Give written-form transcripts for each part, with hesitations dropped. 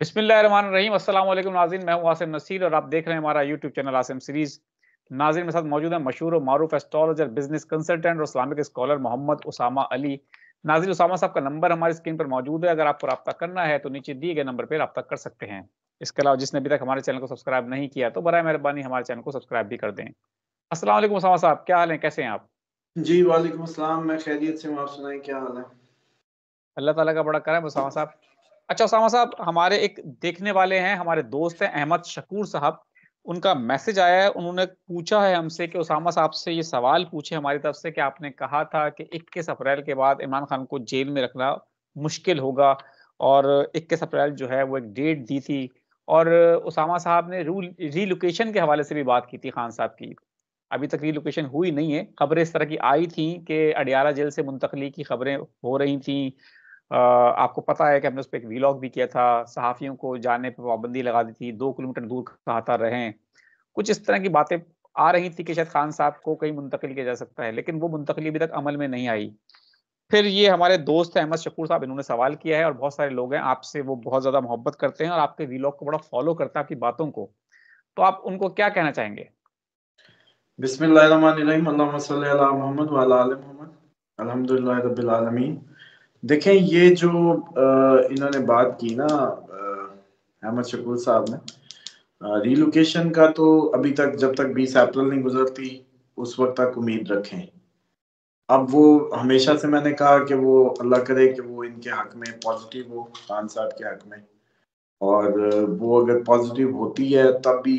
بسم اللہ الرحمن الرحیم۔ السلام علیکم ناظرین، میں ہوں عاصم نصیر اور آپ دیکھ رہے ہیں ہمارا یوٹیوب چینل عاصم سیریز۔ ناظرین میرے ساتھ موجود ہیں مشہور و معروف ایسٹرولوجر، بزنس کنسلٹنٹ اور اسلامک اسکالر محمد اسامہ علی۔ ناظرین، اسامہ صاحب کا نمبر ہماری اسکرین پر موجود ہے، اگر آپ کو رابطہ کرنا ہے تو نیچے دیے گئے نمبر پہ رابطہ کر سکتے ہیں۔ اس کے علاوہ جس نے ابھی تک ہمارے چینل کو سبسکرائب نہیں کیا تو برائے مہربانی ہمارے چینل کو سبسکرائب بھی کر دیں۔ السلام علیکم اسامہ صاحب، کیا حال ہیں، کیسے ہیں آپ؟ جی وعلیکم السلام، میں خیریت سے ہوں، آپ سنائیں کیا حال ہے؟ اللہ تعالیٰ کا بڑا کرم اسامہ صاحب۔ اچھا اسامہ صاحب، ہمارے ایک دیکھنے والے ہیں، ہمارے دوست ہیں احمد شکور صاحب، ان کا میسج آیا ہے، انہوں نے پوچھا ہے ہم سے کہ اسامہ صاحب سے یہ سوال پوچھے ہماری طرف سے کہ آپ نے کہا تھا کہ 21 اپریل کے بعد عمران خان کو جیل میں رکھنا مشکل ہوگا، اور 21 اپریل جو ہے وہ ایک ڈیٹ دی تھی، اور اسامہ صاحب نے ری لوکیشن کے حوالے سے بھی بات کی تھی خان صاحب کی۔ ابھی تک ری لوکیشن ہوئی نہیں ہے، خبریں اس طرح کی آئی تھیں کہ اڈیالہ جیل سے منتقلی کی خبریں ہو رہی تھیں۔ آپ کو پتا ہے کہ ہم نے اس پہ ایک ویلاگ بھی کیا تھا، صحافیوں کو جانے پہ پابندی لگا دی تھی، 2 کلومیٹر دور کہاتا رہیں، کچھ اس طرح کی باتیں آ رہی تھی کہ شاید خان صاحب کو کہیں منتقل کیا جا سکتا ہے، لیکن وہ منتقلی ابھی تک عمل میں نہیں آئی۔ پھر یہ ہمارے دوست ہیں احمد شکور صاحب، انہوں نے سوال کیا ہے، اور بہت سارے لوگ ہیں آپ سے، وہ بہت زیادہ محبت کرتے ہیں اور آپ کے ویلاگ کو بڑا فالو کرتا ہے، آپ کی باتوں کو، تو آپ ان کو کیا کہنا چاہیں گے؟ بسم اللہ الرحمن الرحیم، اللہم صلی علی محمد وعلی آل محمد، الحمدللہ رب العالمین۔ دیکھیں یہ جو انہوں نے بات کی نا احمد شکور صاحب نے، ری لوکیشن کا تو ابھی تک جب تک 20 اپریل نہیں گزرتی اس وقت تک امید رکھیں۔ اب وہ ہمیشہ سے میں نے کہا کہ وہ اللہ کرے کہ وہ ان کے حق میں پازیٹیو ہو، خان صاحب کے حق میں، اور وہ اگر پازیٹیو ہوتی ہے تب بھی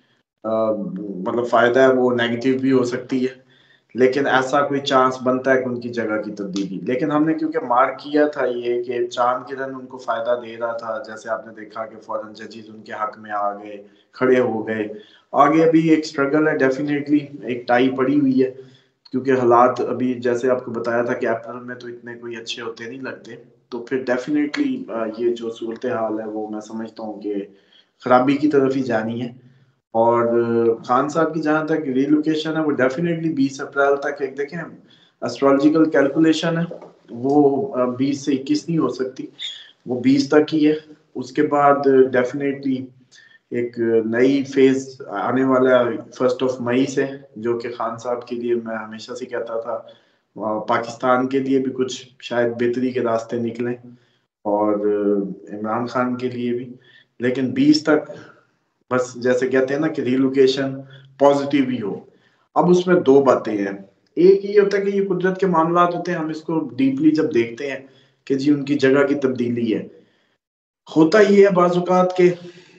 مطلب فائدہ ہے، وہ نیگیٹو بھی ہو سکتی ہے، لیکن ایسا کوئی چانس بنتا ہے کہ ان کی جگہ کی تبدیلی، لیکن ہم نے کیونکہ مارک کیا تھا یہ کہ چاند گرہن ان کو فائدہ دے رہا تھا، جیسے آپ نے دیکھا کہ فوراً ججز ان کے حق میں آ گئے، کھڑے ہو گئے۔ آگے ابھی ایک سٹرگل ہے، ڈیفینیٹلی ایک ٹائی پڑی ہوئی ہے، کیونکہ حالات ابھی جیسے آپ کو بتایا تھا کہ اپریل میں تو اتنے کوئی اچھے ہوتے نہیں لگتے، تو پھر ڈیفینیٹلی یہ جو صورتحال ہے وہ میں سمجھتا ہوں کہ خرابی کی طرف ہی جانی ہے۔ اور خان صاحب کی جہاں تک ری لوکیشن ہے وہ ڈیفینیٹلی 20 اپریل تک، ایک دیکھیں اسٹرالوجیکل کیلکولیشن ہے، وہ 20 سے 21 نہیں ہو سکتی، وہ 20 تک ہی ہے۔ اس کے بعد ڈیفینیٹلی ایک نئی فیز آنے والا ہے 1 مئی سے، جو کہ خان صاحب کے لیے میں ہمیشہ سے کہتا تھا پاکستان کے لیے بھی کچھ شاید بہتری کے راستے نکلیں، اور عمران خان کے لیے بھی، لیکن 20 تک بس جیسے کہتے ہیں نا کہ ری لوکیشن پازیٹیو ہی ہو۔ اب اس میں دو باتیں ہیں، ایک یہ ہوتا ہے کہ یہ قدرت کے معاملات ہوتے ہیں، ہم اس کو ڈیپلی جب دیکھتے ہیں کہ جی ان کی جگہ کی تبدیلی ہے، ہوتا یہ ہے بعض اوقات کہ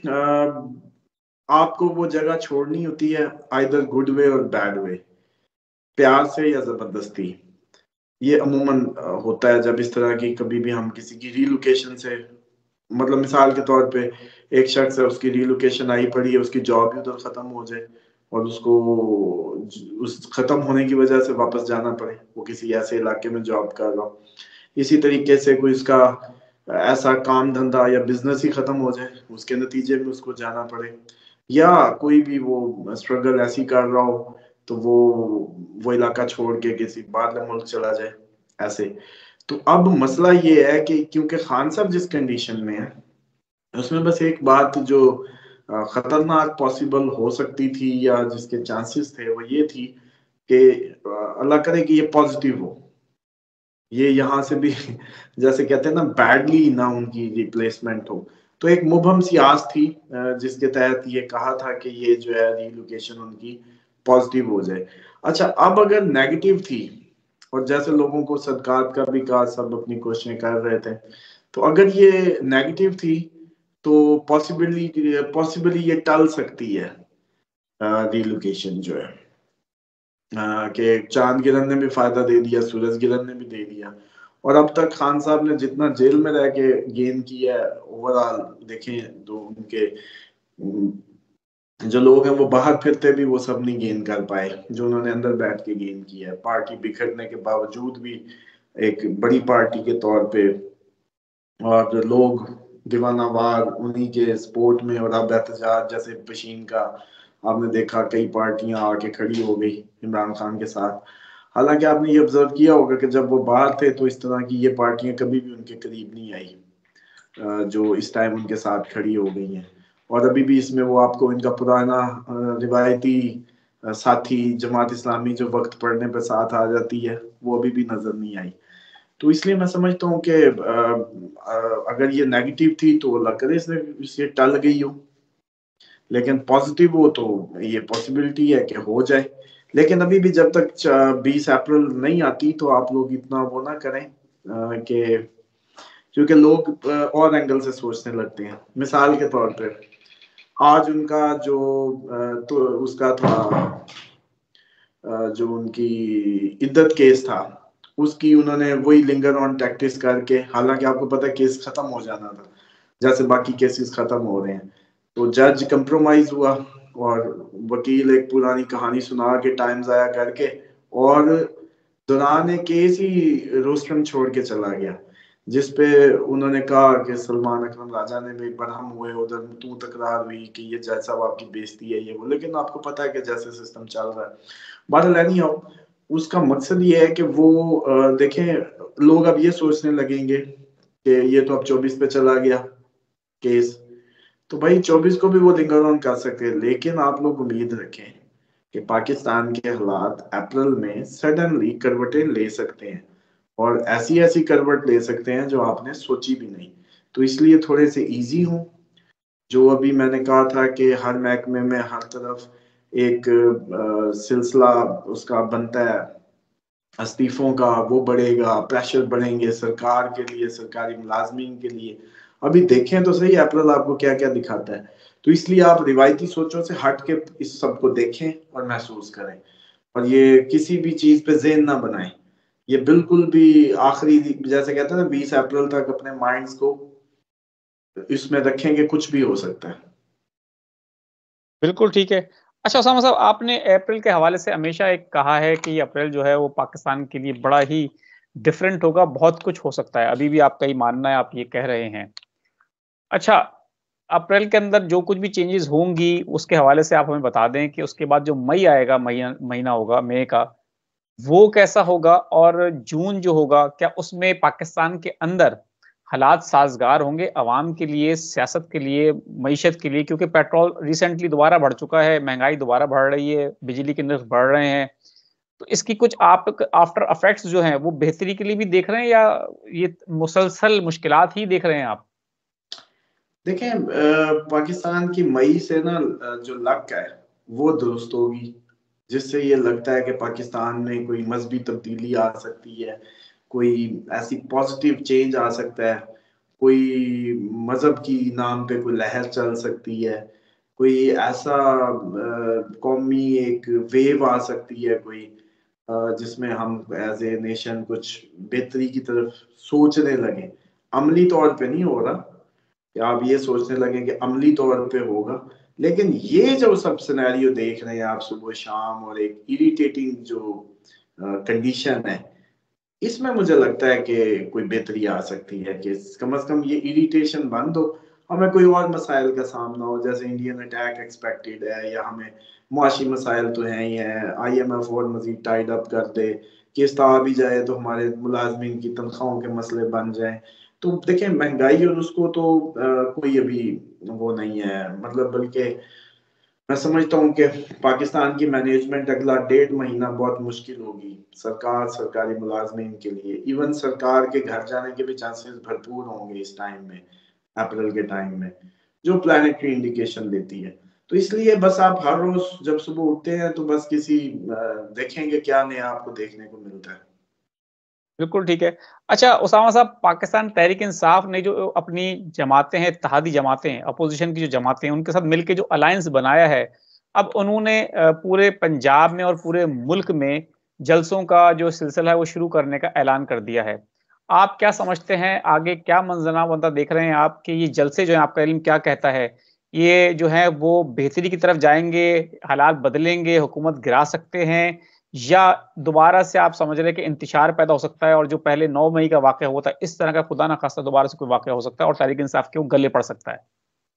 آپ کو وہ جگہ چھوڑنی ہوتی ہے آئیدر گڈ وے اور بیڈ وے، پیار سے یا زبردستی۔ یہ عموماً ہوتا ہے جب اس طرح کی کبھی بھی ہم کسی کی ری لوکیشن سے، مطلب مثال کے طور پہ ایک شخص ہے، اس کی ری لوکیشن آئی پڑی ہے، اس کی جاب بھی ادھر ختم ہو جائے اور اس کو اس ختم ہونے کی وجہ سے واپس جانا پڑے، وہ کسی ایسے علاقے میں جاب کر رہا ہو، اسی طریقے سے کوئی اس کا ایسا کام دھندا یا بزنس ہی ختم ہو جائے، اس کے نتیجے میں اس کو جانا پڑے، یا کوئی بھی وہ اسٹرگل ایسی کر رہا ہو تو وہ علاقہ چھوڑ کے کسی باہر ملک چلا جائے ایسے۔ تو اب مسئلہ یہ ہے کہ کیونکہ خان صاحب جس کنڈیشن میں ہے اس میں بس ایک بات جو خطرناک پاسبل ہو سکتی تھی یا جس کے چانسز تھے وہ یہ تھی کہ اللہ کرے کہ یہ پازیٹیو ہو، یہ یہاں سے بھی جیسے کہتے ہیں نا بیڈلی نہ ان کی ریپلیسمنٹ ہو، تو ایک مبہم سی آس تھی جس کے تحت یہ کہا تھا کہ یہ جو ہے ری لوکیشن ان کی پازیٹیو ہو جائے۔ اچھا اب اگر نیگیٹو تھی، اور جیسے لوگوں کو صدقات کا بھی کہا، سب اپنی کوششیں کر رہے تھے، تو اگر یہ نیگیٹو تھی تو پاسبلی یہ ٹل سکتی ہے ری لوکیشن جو ہے، کہ چاند گرہن نے بھی فائدہ دے دیا، سورج گرہن نے بھی دے دیا، اور اب تک خان صاحب نے جتنا جیل میں رہ کے گین کیا ہے اوورال دیکھیں تو ان کے جو لوگ ہیں وہ باہر پھرتے بھی وہ سب نہیں گین کر پائے جو انہوں نے اندر بیٹھ کے گین کیا ہے، پارٹی بکھرنے کے باوجود بھی ایک بڑی پارٹی کے طور پہ، اور لوگ دیوانہ وار انہی کے سپورٹ میں، اور اب احتجاج جیسے پشین کا آپ نے دیکھا کئی پارٹیاں آ کے کھڑی ہو گئی عمران خان کے ساتھ، حالانکہ آپ نے یہ آبزرو کیا ہوگا کہ جب وہ باہر تھے تو اس طرح کی یہ پارٹیاں کبھی بھی ان کے قریب نہیں آئی، جو اس ٹائم ان کے ساتھ کھڑی ہو گئی ہیں، اور ابھی بھی اس میں وہ آپ کو ان کا پرانا روایتی ساتھی جماعت اسلامی جو وقت پڑنے پہ ساتھ آ جاتی ہے، وہ ابھی بھی نظر نہیں آئی. تو اس لیے میں سمجھتا ہوں کہ اگر یہ نیگیٹو تھی تو اللہ کرے اس سے ٹل گئی ہو، لیکن پازیٹیو ہو تو یہ پاسبلٹی ہے کہ ہو جائے. لیکن ابھی بھی جب تک 20 اپریل نہیں آتی تو آپ لوگ اتنا وہ نہ کریں کہ، کیونکہ لوگ اور اینگل سے سوچنے لگتے ہیں. مثال کے طور پہ آج ان کا جو تو اس کا تھا جو ان کی عدت کیس تھا، اس کی انہوں نے وہی لنگر آن ٹیکٹس کر کے، حالانکہ آپ کو پتا کیس ختم ہو جانا تھا جیسے باقی کیسز ختم ہو رہے ہیں، تو جج کمپرومائز ہوا اور وکیل ایک پرانی کہانی سنا کے ٹائم ضائع کر کے، اور دوران کیس ہی روسٹرم چھوڑ کے چلا گیا، جس پہ انہوں نے کہا کہ سلمان اکرم راجہ نے بھی برہم ہوئے، ادھر تو تکرار ہوئی کہ یہ جج صاحب آپ کی بےزتی ہے یہ وہ. لیکن آپ کو پتا ہے کہ جیسے سسٹم چل رہا ہے، بہرحال اینی ہاؤ اس کا مقصد یہ ہے کہ وہ دیکھیں لوگ اب یہ سوچنے لگیں گے کہ یہ تو اب 24 پہ چلا گیا کیس، تو بھائی 24 کو بھی وہ لنگر آن کر سکتے ہیں. لیکن آپ لوگ امید رکھیں کہ پاکستان کے حالات اپریل میں سڈنلی کروٹیں لے سکتے ہیں، اور ایسی ایسی کروٹ لے سکتے ہیں جو آپ نے سوچی بھی نہیں. تو اس لیے تھوڑے سے ایزی ہوں. جو ابھی میں نے کہا تھا کہ ہر محکمے میں ہر طرف ایک سلسلہ اس کا بنتا ہے استعفوں کا، وہ بڑھے گا، پریشر بڑھیں گے سرکار کے لیے، سرکاری ملازمین کے لیے. ابھی دیکھیں تو صحیح اپریل آپ کو کیا کیا دکھاتا ہے. تو اس لیے آپ روایتی سوچوں سے ہٹ کے اس سب کو دیکھیں اور محسوس کریں، اور یہ کسی بھی چیز پہ ذہن نہ بنائیں. یہ بالکل بھی آخری جیسے کہتے ہیں نا 20 اپریل تک اپنے مائنڈز کو اس میں رکھیں کہ کچھ بھی ہو سکتا ہے. بالکل ٹھیک ہے. اچھا اسامہ صاحب، آپ نے اپریل کے حوالے سے ہمیشہ ایک کہا ہے کہ یہ اپریل جو ہے وہ پاکستان کے لیے بڑا ہی ڈفرینٹ ہوگا، بہت کچھ ہو سکتا ہے. ابھی بھی آپ کا ہی ماننا ہے، آپ یہ کہہ رہے ہیں. اچھا، اپریل کے اندر جو کچھ بھی چینجز ہوں گی اس کے حوالے سے آپ ہمیں بتا دیں کہ اس کے بعد جو مئی آئے گا، مہینہ ہوگا مئی کا، وہ کیسا ہوگا، اور جون جو ہوگا کیا اس میں پاکستان کے اندر حالات سازگار ہوں گے عوام کے لیے، سیاست کے لیے، معیشت کے لیے؟ کیونکہ پیٹرول ریسنٹلی دوبارہ بڑھ چکا ہے، مہنگائی دوبارہ بڑھ رہی ہے، بجلی کے نرخ بڑھ رہے ہیں. تو اس کی کچھ آپ آفٹر افیکٹس جو ہیں وہ بہتری کے لیے بھی دیکھ رہے ہیں، یا یہ مسلسل مشکلات ہی دیکھ رہے ہیں آپ؟ دیکھیں پاکستان کی مئی سے نا جو لک ہے وہ درست ہوگی، جس سے یہ لگتا ہے کہ پاکستان میں کوئی مذہبی تبدیلی آ سکتی ہے، کوئی ایسی پازیٹیو چینج آ سکتا ہے، کوئی مذہب کی نام پہ کوئی لہر چل سکتی ہے، کوئی ایسا قومی ایک ویو آ سکتی ہے کوئی، جس میں ہم ایز اے نیشن کچھ بہتری کی طرف سوچنے لگیں. عملی طور پہ نہیں ہو رہا کہ آپ یہ سوچنے لگیں کہ عملی طور پہ ہوگا، لیکن یہ جو سب سینیریو دیکھ رہے ہیں آپ صبح شام، اور ایک اریٹیٹنگ جو کنڈیشن ہے، اس میں مجھے لگتا ہے کہ کوئی بہتری آ سکتی ہے کہ کم از کم یہ اریٹیشن بند ہو، ہمیں کوئی اور مسائل کا سامنا ہو، جیسے انڈین اٹیک ایکسپیکٹڈ ہے، یا ہمیں معاشی مسائل تو ہیں ہی ہیں، آئی ایم ایف اور مزید ٹائڈ اپ کر دے، قسط آ بھی جائے تو ہمارے ملازمین کی تنخواہوں کے مسئلے بن جائیں. تو دیکھیں مہنگائی اور اس کو تو کوئی ابھی وہ نہیں ہے، مطلب بلکہ میں سمجھتا ہوں کہ پاکستان کی مینجمنٹ اگلا 1.5 مہینہ بہت مشکل ہوگی سرکار، سرکاری ملازمین کے لیے. ایون سرکار کے گھر جانے کے بھی چانسز بھرپور ہوں گے اس ٹائم میں، اپریل کے ٹائم میں، جو پلانٹری انڈیکیشن دیتی ہے. تو اس لیے بس آپ ہر روز جب صبح اٹھتے ہیں تو بس کسی دیکھیں گے کیا نیا آپ کو دیکھنے کو ملتا ہے. بالکل ٹھیک ہے. اچھا اسامہ صاحب، پاکستان تحریک انصاف نے جو اپنی جماعتیں ہیں، اتحادی جماعتیں ہیں، اپوزیشن کی جو جماعتیں ہیں، ان کے ساتھ مل کے جو الائنس بنایا ہے، اب انہوں نے پورے پنجاب میں اور پورے ملک میں جلسوں کا جو سلسلہ ہے وہ شروع کرنے کا اعلان کر دیا ہے. آپ کیا سمجھتے ہیں آگے کیا منظر بنتا دیکھ رہے ہیں آپ کہ یہ جلسے جو ہیں، آپ کا علم کیا کہتا ہے، یہ جو ہے وہ بہتری کی طرف جائیں گے، حالات بدلیں گے، حکومت گرا سکتے ہیں، یا دوبارہ سے آپ سمجھ رہے ہیں کہ انتشار پیدا ہو سکتا ہے اور جو پہلے 9 مئی کا واقعہ ہوا تھا اس طرح کا خدا نہ خواستہ دوبارہ سے کوئی واقعہ ہو سکتا ہے اور تحریک انصاف کے گلے پڑ سکتا ہے؟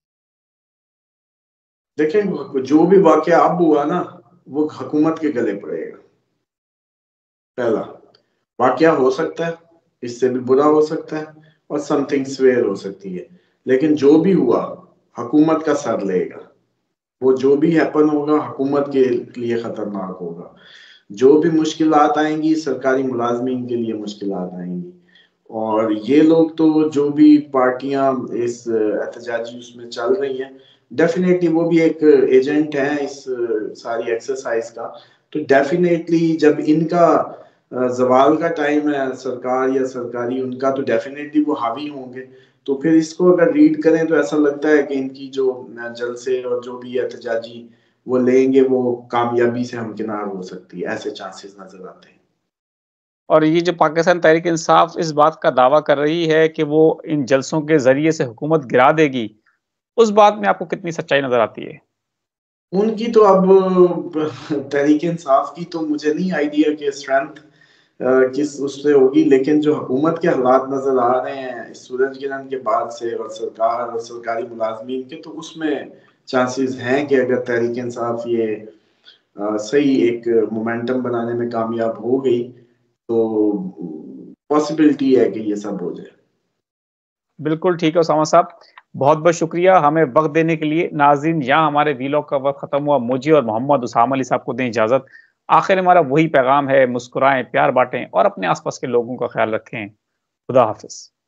دیکھیں جو بھی واقعہ اب ہوا نا وہ حکومت کے گلے پڑے گا. پہلا واقعہ ہو سکتا ہے اس سے بھی برا ہو سکتا ہے، اور سم تھنگ سویئر ہو سکتی ہے، لیکن جو بھی ہوا حکومت کا سر لے گا، وہ جو بھی ہیپن ہوگا حکومت کے لیے خطرناک ہوگا، جو بھی مشکلات آئیں گی سرکاری ملازمین کے لیے مشکلات آئیں گی، اور یہ لوگ تو جو بھی پارٹیاں اس احتجاجی اس میں چل رہی ہیں ڈیفینیٹلی وہ بھی ایک ایجنٹ ہیں اس ساری ایکسرسائز کا، تو ڈیفینیٹلی جب ان کا زوال کا ٹائم ہے سرکار یا سرکاری ان کا، تو ڈیفینیٹلی وہ حاوی ہوں گے. تو پھر اس کو اگر ریڈ کریں تو ایسا لگتا ہے کہ ان کی جو جلسے اور جو بھی احتجاجی وہ لیں گے وہ کامیابی سے ہمکنار ہو سکتی ہے، ایسے چانسز نظر آتے ہیں. اور یہ جو پاکستان تحریک انصاف اس بات کا دعویٰ کر رہی ہے کہ وہ ان جلسوں کے ذریعے سے حکومت گرا دے گی، اس بات میں آپ کو کتنی سچائی نظر آتی ہے؟ ان کی تو اب تحریک انصاف کی تو مجھے نہیں آئیڈیا کہ اسٹرینتھ کس اس سے ہوگی، لیکن جو حکومت کے حالات نظر آ رہے ہیں اس سورج گرہن کے بعد سے اور سرکار اور سرکاری ملازمین کے، تو اس میں چانسز ہیں کہ اگر تحریک انصاف یہ صحیح ایک مومنٹم بنانے میں کامیاب ہو گئی تو پاسبلٹی ہے کہ یہ سب ہو جائے. بالکل ٹھیک ہے اسامہ صاحب، بہت بہت شکریہ ہمیں وقت دینے کے لیے. ناظرین یہاں ہمارے ویلاگ کا وقت ختم ہوا. مجھے اور محمد اسامہ علی صاحب کو دیں اجازت. آخر ہمارا وہی پیغام ہے، مسکرائیں، پیار بانٹیں اور اپنے آس پاس کے لوگوں کا خیال رکھیں. خدا حافظ.